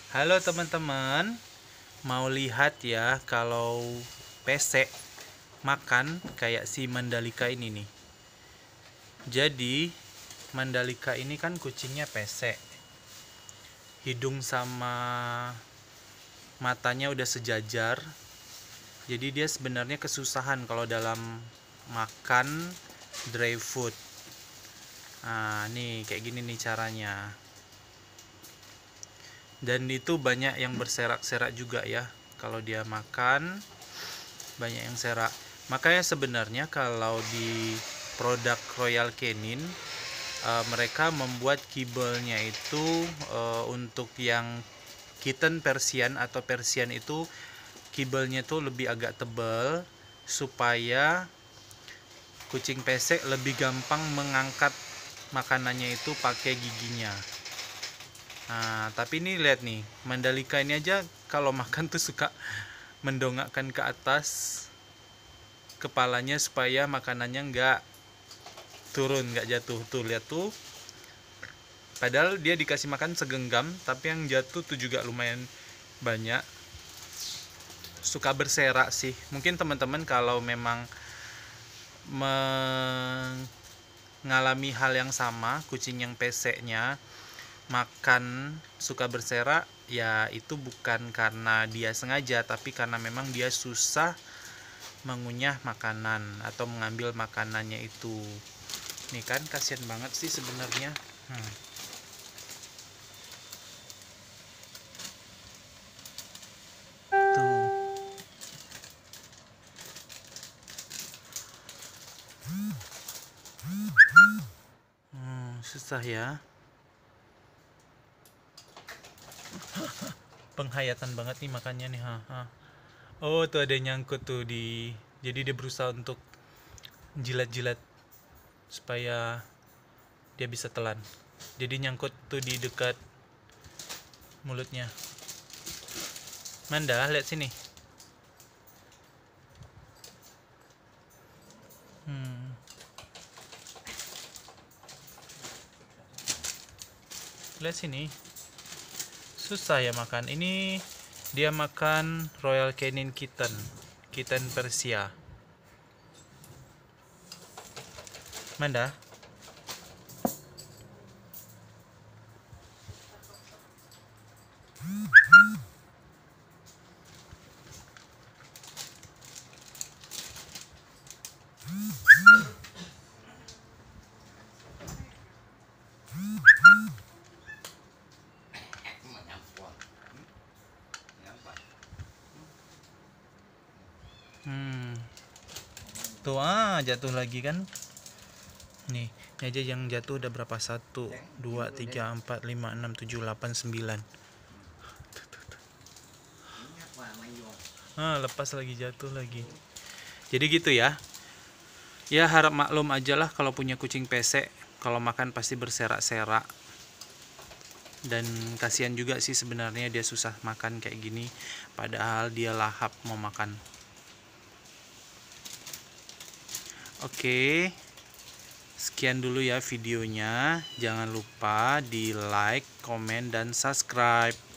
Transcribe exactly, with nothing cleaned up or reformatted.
Halo teman-teman, mau lihat ya kalau pesek makan kayak si Mandalika ini nih. Jadi Mandalika ini kan kucingnya pesek, hidung sama matanya udah sejajar. Jadi dia sebenarnya kesusahan kalau dalam makan dry food. Nah nih kayak gini nih caranya. Dan itu banyak yang berserak-serak juga ya, kalau dia makan banyak yang serak. Makanya sebenarnya kalau di produk Royal Canin, uh, mereka membuat kibelnya itu uh, untuk yang kitten Persian atau Persian itu kibelnya tuh lebih agak tebal supaya kucing pesek lebih gampang mengangkat makanannya itu pakai giginya. Nah, tapi ini lihat nih, Mandalika ini aja kalau makan tuh suka mendongakkan ke atas kepalanya supaya makanannya nggak turun, nggak jatuh. Tuh lihat tuh, padahal dia dikasih makan segenggam, tapi yang jatuh tuh juga lumayan banyak. Suka berserak sih. Mungkin teman-teman kalau memang mengalami hal yang sama, kucing yang peseknya makan suka berserak, ya itu bukan karena dia sengaja, tapi karena memang dia susah mengunyah makanan atau mengambil makanannya itu. Nih kan kasihan banget sih sebenarnya. hmm. Tuh. Hmm, susah ya. Penghayatan banget nih makannya nih. ha, ha. Oh tuh ada yang nyangkut tuh di, jadi dia berusaha untuk jilat-jilat supaya dia bisa telan. Jadi nyangkut tuh di dekat mulutnya. Manda, lihat sini. Hmm. Lihat sini. Susah ya makan. Ini dia makan Royal Canin Kitten, Kitten Persia. Manda. Hmm. Tuh ah jatuh lagi kan. Nih, ini aja yang jatuh udah berapa? Satu, dua, tiga, empat, lima, enam, tujuh, delapan, sembilan. Ah, lepas lagi, jatuh lagi. Jadi gitu ya. Ya harap maklum aja lah kalau punya kucing pesek, kalau makan pasti berserak-serak. Dan kasihan juga sih sebenarnya dia susah makan kayak gini, padahal dia lahap mau makan. Oke, sekian dulu ya videonya. Jangan lupa di like, komen, dan subscribe.